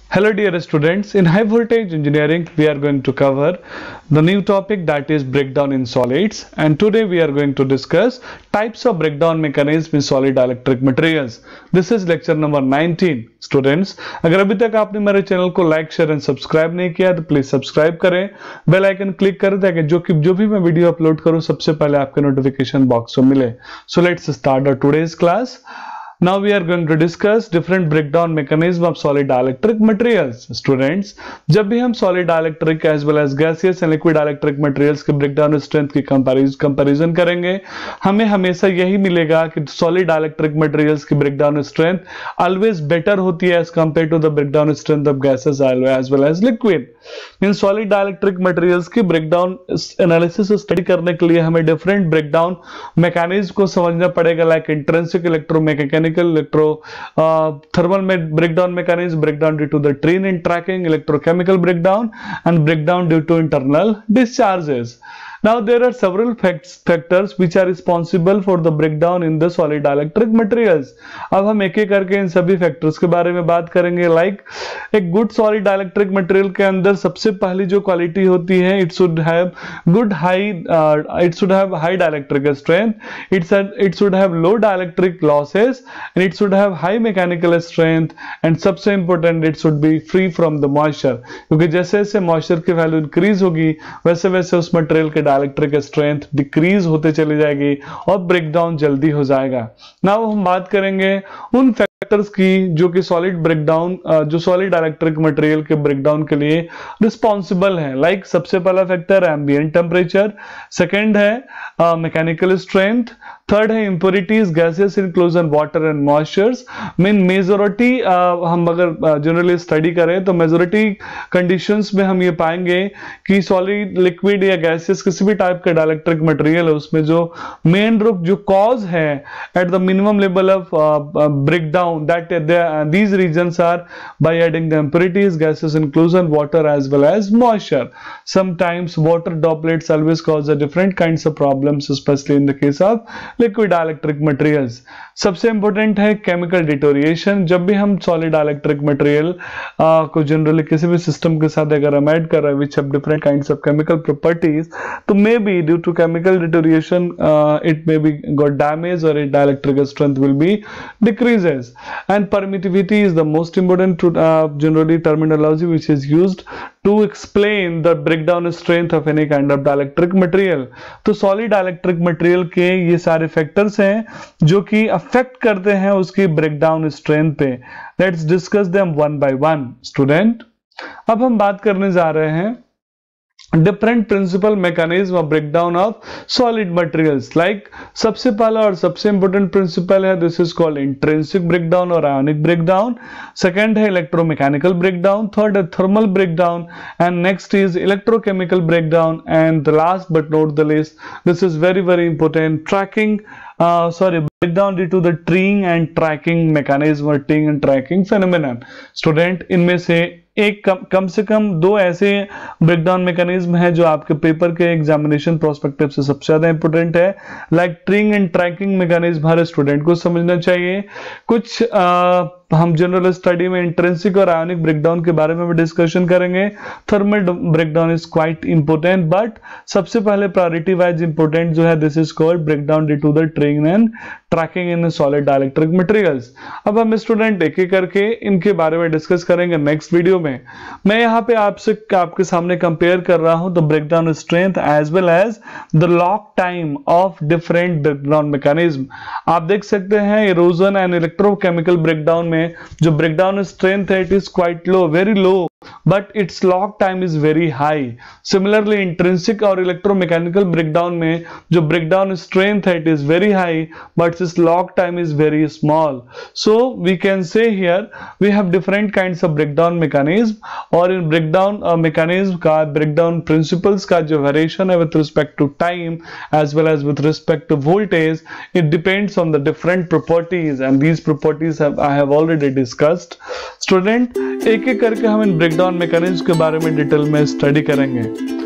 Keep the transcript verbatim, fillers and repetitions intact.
Hello dear students, in high voltage engineering we are going to cover the new topic that is breakdown in solids, and today we are going to discuss types of breakdown mechanism in solid electric materials. This is lecture number nineteen. Students, अगर अभी तक आपने मेरे channel को like share and subscribe नहीं किया तो please subscribe करें, बेल आइकन क्लिक करें ताकि जो कि जो भी मैं वीडियो अपलोड करूं सबसे पहले आपके नोटिफिकेशन बॉक्स में मिले. So let's start our today's class. Now we are going to discuss different breakdown mechanism of solid electric materials. Students, जब भी हम solid electric as well as gaseous and liquid electric materials के breakdown strength की comparison करेंगे, हमें हमेशा यही मिलेगा कि solid electric materials की breakdown strength always better होती है as compared to the breakdown strength of gases as well as liquid. In solid electric materials की breakdown analysis study करने के लिए हमें different breakdown mechanism को समझना पड़ेगा, like intrinsic electromechanical electro uh, thermal breakdown mechanism, breakdown due to the train and tracking, electrochemical breakdown, and breakdown due to internal discharges. Now there are several facts, factors which are responsible for the breakdown in the solid electric materials. अब हम एक एक करके इन सभी factors के बारे में बात करेंगे. लाइक एक गुड सॉलिड इलेक्ट्रिक मटेरियल के अंदर सबसे पहली जो क्वालिटी होती है, it should have good high it should have high dielectric strength, it's it should have low dielectric losses, and it should have high mechanical strength, and सबसे important it should be free from the moisture, क्योंकि जैसे जैसे moisture की value increase होगी वैसे वैसे उस material के इलेक्ट्रिक स्ट्रेंथ डिक्रीज होते चली जाएगी और ब्रेकडाउन जल्दी हो जाएगा. नाउ हम बात करेंगे उन फैक्टर्स की जो कि सॉलिड ब्रेकडाउन जो सॉलिड इलेक्ट्रिक मटेरियल के ब्रेकडाउन के लिए रिस्पॉन्सिबल है. लाइक like, सबसे पहला फैक्टर एम्बिएंट टेम्परेचर, सेकंड है मैकेनिकल स्ट्रेंथ, थर्ड है impurities, gases inclusion water and moistures. Mean majority हम अगर जनरली uh, स्टडी करें तो मेजोरिटी कंडीशंस में हम ये पाएंगे कि सॉलिड लिक्विड या गैसेस किसी भी टाइप का डाइलेक्ट्रिक मटेरियल है उसमें जो मेन रूप जो कॉज है at the minimum level of breakdown that these reasons are by adding the impurities, gases inclusion water as well as moisture. Sometimes water droplets always cause a different kinds of problems specially in the case of liquid electric materials. सबसे important है chemical deterioration. जब भी हम solid electric material को generally किसी भी system के साथ अगर हम ऐड कर रहे हैं which have different kinds of chemical properties, तो may be due to chemical deterioration it may be got damage और it dielectric strength will be decreases. And permittivity is the most important generally terminology which is used to explain the breakdown strength of any kind of dielectric material. तो solid electric material के ये सारे factors हैं जो कि affect करते हैं उसकी breakdown strength पे. Let's discuss them one by one, student. अब हम बात करने जा रहे हैं different principal mechanism of breakdown of solid materials. Like सबसे पहला और सबसे important principle है, this is called intrinsic breakdown or ionic breakdown. Second है electromechanical breakdown. Third है thermal breakdown, and next is electrochemical breakdown, and the last but not the least, this is very very important, tracking uh, sorry breakdown due to the training and tracking mechanism or training and tracking phenomenon. Student, इनमें से एक कम, कम से कम दो ऐसे breakdown mechanism है जो आपके paper के एग्जामिनेशन प्रोस्पेक्टिव से सबसे ज्यादा इंपॉर्टेंट है. Like treeing and tracking mechanism हर स्टूडेंट को समझना चाहिए. कुछ आ, हम जनरल स्टडी में इंट्रिंसिक और आयोनिक ब्रेकडाउन के बारे में भी डिस्कशन करेंगे. Thermal breakdown is quite important, but सबसे पहले प्रायोरिटी वाइज इंपॉर्टेंट जो है this is called breakdown due to the treeing and tracking in solid electric materials. अब हम स्टूडेंट एक एक करके इनके बारे में डिस्कस करेंगे नेक्स्ट वीडियो में. मैं यहाँ पे आपसे आपके सामने कंपेयर कर रहा हूं the breakdown strength as well as the lock time of different breakdown mechanism. आप देख सकते हैं इरोजन एंड इलेक्ट्रोकेमिकल ब्रेकडाउन में जो ब्रेकडाउन स्ट्रेंथ है it is quite low, very low, but its lock time is very high. Similarly, intrinsic और electromechanical breakdown में जो breakdown strength है it is very high, but its lock time is very small. So we can say here we have different kinds of breakdown mechanism, और in breakdown uh, mechanism का breakdown principles का जो variation है with respect to time as well as with respect to voltage, it depends on the different properties, and these properties have I have already discussed. Student, एक एक करके हम इन breakdown mechanism के बारे में डिटेल में स्टडी करेंगे.